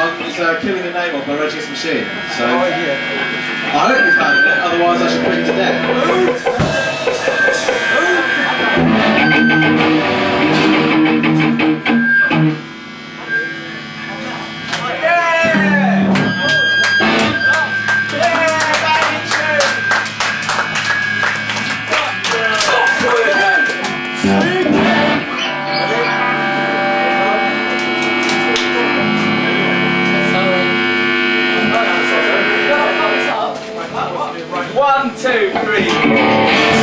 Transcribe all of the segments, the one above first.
one is Killing the Name Of by Rage Against the Machine. So, I hope you've found it, otherwise I should put you to death. One, two, three.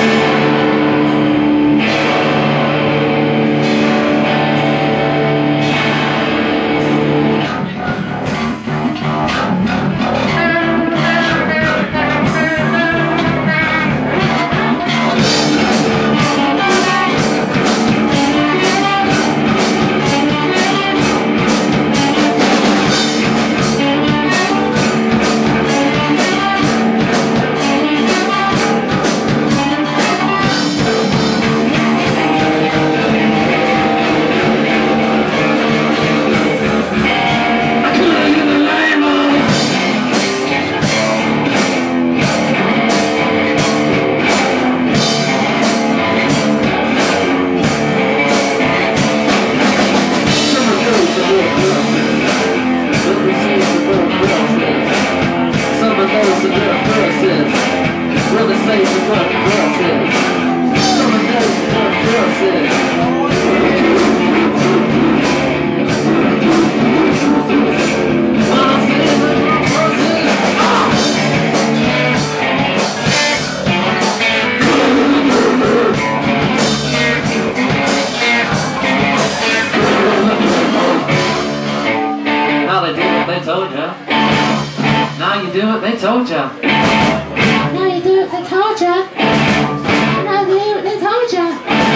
Now you do what they told ya. Now you do what they told ya. Now you do what they told ya.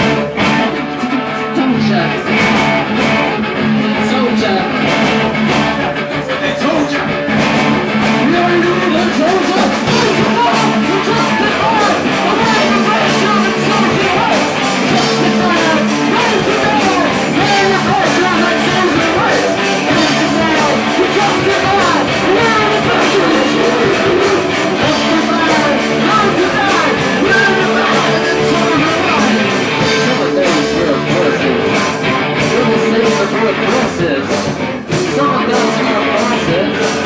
Told ya. Told ya. They told ya. Now you do what they told ya. You justified. Away the pressure and social rights. Justified. Raise the door. Lay the pressure and social rights. You justified. Now the pressure and social rights. Justified. Now to die. Now the pressure and social rights. Some of those were forces. Little slaves were process. Some of those were process.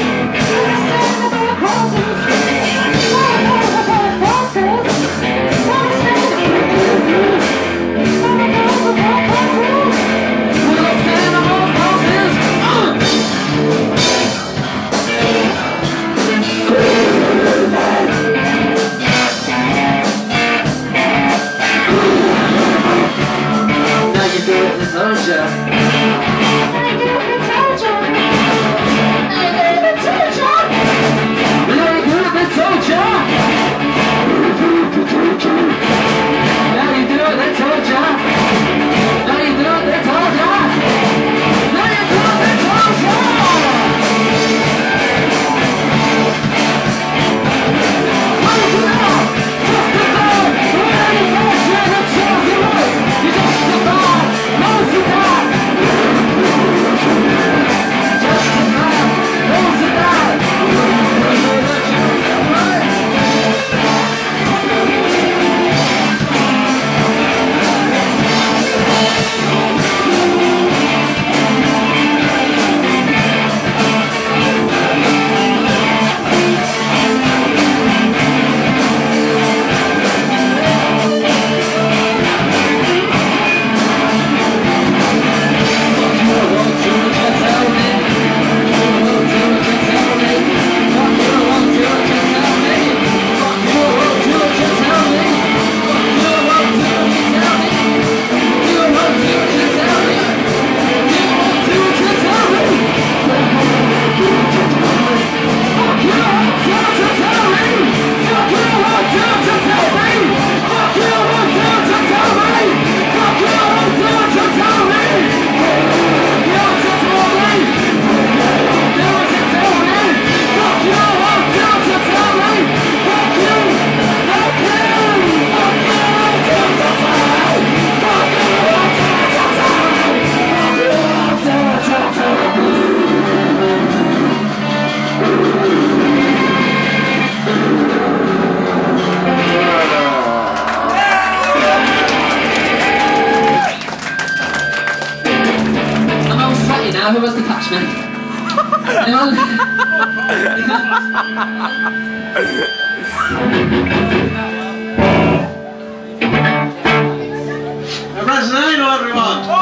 was detachment. Rancid Anal, everyone!